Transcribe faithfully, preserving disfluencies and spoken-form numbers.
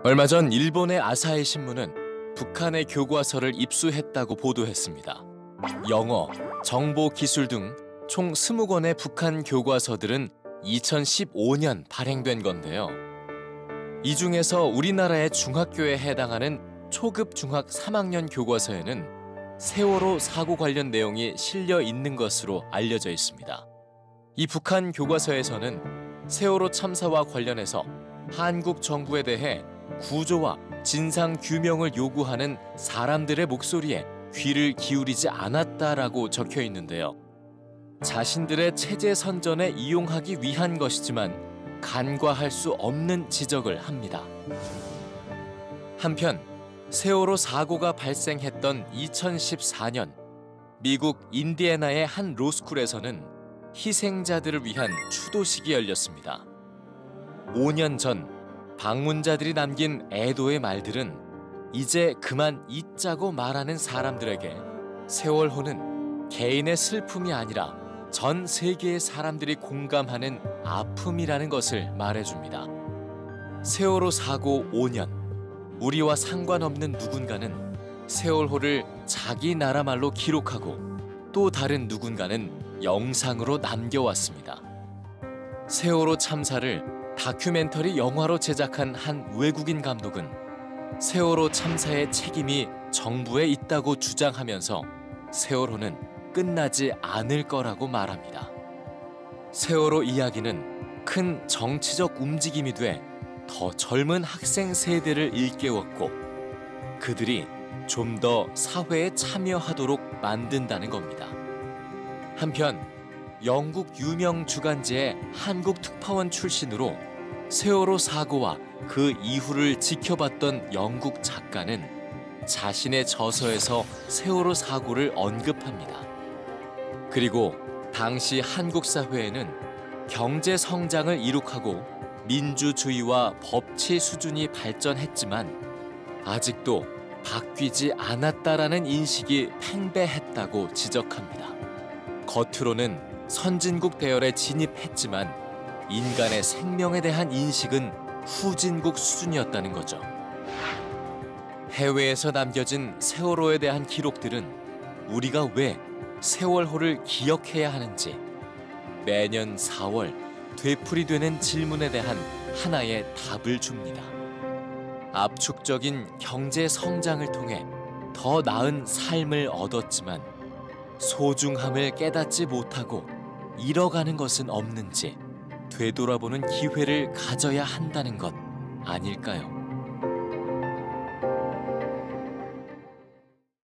얼마 전 일본의 아사히 신문은 북한의 교과서를 입수했다고 보도했습니다. 영어, 정보 기술 등 총 스무 권의 북한 교과서들은 이천십오 년 발행된 건데요. 이 중에서 우리나라의 중학교에 해당하는 초급 중학 삼 학년 교과서에는 세월호 사고 관련 내용이 실려 있는 것으로 알려져 있습니다. 이 북한 교과서에서는 세월호 참사와 관련해서 한국 정부에 대해 구조와 진상 규명을 요구하는 사람들의 목소리에 귀를 기울이지 않았다라고 적혀 있는데요. 자신들의 체제 선전에 이용하기 위한 것이지만 간과할 수 없는 지적을 합니다. 한편 세월호 사고가 발생했던 이천십사 년 미국 인디애나의 한 로스쿨에서는 희생자들을 위한 추도식이 열렸습니다. 오 년 전 방문자들이 남긴 애도의 말들은 이제 그만 잊자고 말하는 사람들에게 세월호는 개인의 슬픔이 아니라 전 세계의 사람들이 공감하는 아픔이라는 것을 말해줍니다. 세월호 사고 오 년, 우리와 상관없는 누군가는 세월호를 자기 나라 말로 기록하고 또 다른 누군가는 영상으로 남겨왔습니다. 세월호 참사를 다큐멘터리 영화로 제작한 한 외국인 감독은 세월호 참사의 책임이 정부에 있다고 주장하면서 세월호는 끝나지 않을 거라고 말합니다. 세월호 이야기는 큰 정치적 움직임이 돼 더 젊은 학생 세대를 일깨웠고 그들이 좀 더 사회에 참여하도록 만든다는 겁니다. 한편 영국 유명 주간지의 한국 특파원 출신으로 세월호 사고와 그 이후를 지켜봤던 영국 작가는 자신의 저서에서 세월호 사고를 언급합니다. 그리고 당시 한국 사회에는 경제 성장을 이룩하고 민주주의와 법치 수준이 발전했지만 아직도 바뀌지 않았다라는 인식이 팽배했다고 지적합니다. 겉으로는 선진국 대열에 진입했지만 인간의 생명에 대한 인식은 후진국 수준이었다는 거죠. 해외에서 남겨진 세월호에 대한 기록들은 우리가 왜 세월호를 기억해야 하는지 매년 사월 되풀이되는 질문에 대한 하나의 답을 줍니다. 압축적인 경제 성장을 통해 더 나은 삶을 얻었지만 소중함을 깨닫지 못하고 잃어가는 것은 없는지 되돌아보는 기회를 가져야 한다는 것 아닐까요?